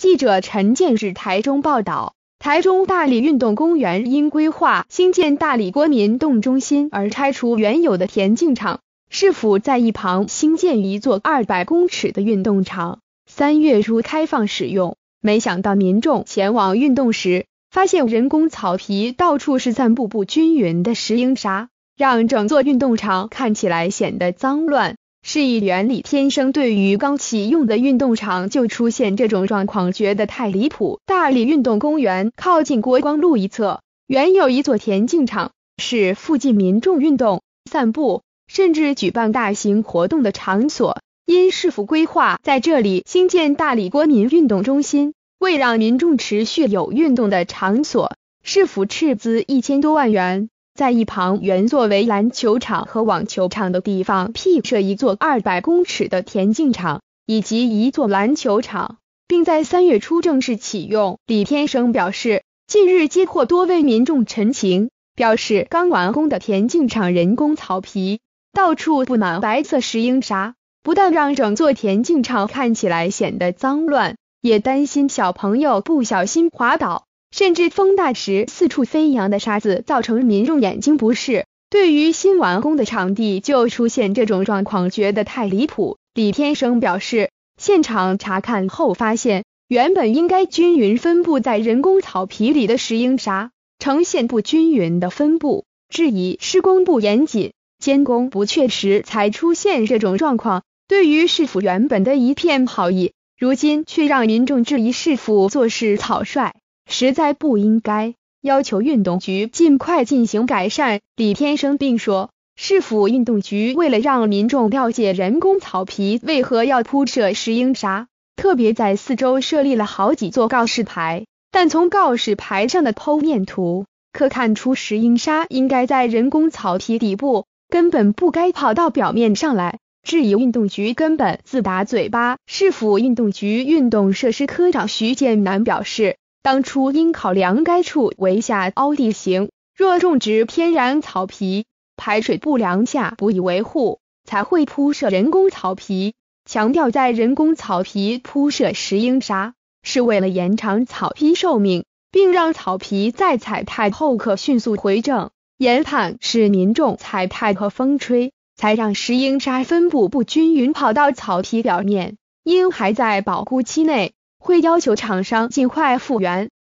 记者陈建日台中报道，台中大里运动公园因规划兴建大里国民运动中心而拆除原有的田径场，市府在一旁新建一座200公尺的运动场，3月初开放使用。没想到民众前往运动时，发现人工草皮到处是散布不均匀的石英砂，让整座运动场看起来显得脏乱。市议员李天生对于刚启用的运动场就出现这种状况觉得太离谱。大里运动公园靠近国光路一侧，原有一座田径场，是附近民众运动、散步，甚至举办大型活动的场所。因市府规划在这里兴建大里国民运动中心，为让民众持续有运动的场所，市府斥资1000多万元，在一旁原作为篮球场和网球场的地方辟设一座200公尺的田径场，以及一座篮球场，并在3月初正式启用。李天生表示，近日接获多位民众陈情，表示刚完工的田径场人工草皮到处布满白色石英砂，不但让整座田径场看起来显得脏乱，也担心小朋友不小心滑倒，甚至风大时四处飞扬的沙子造成民众眼睛不适。对于新完工的场地就出现这种状况，觉得太离谱。李天生表示，现场查看后发现，原本应该均匀分布在人工草皮里的石英砂呈现不均匀的分布，质疑施工不严谨、监工不确实才出现这种状况。对于市府原本的一片好意，如今却让民众质疑市府做事草率，实在不应该，要求运动局尽快进行改善。李天生并说，市府运动局为了让民众了解人工草皮为何要铺设石英砂，特别在四周设立了好几座告示牌，但从告示牌上的剖面图可看出石英砂应该在人工草皮底部，根本不该跑到表面上来，质疑运动局根本自打嘴巴。市府运动局运动设施科长徐建南表示，当初应考量该处为下凹地形，若种植天然草皮，排水不良下不予维护，才会铺设人工草皮。强调在人工草皮铺设石英砂，是为了延长草皮寿命，并让草皮在踩踏后可迅速回正。研判是民众踩踏和风吹，才让石英砂分布不均匀跑到草皮表面，因还在保护期内，会要求厂商尽快复原。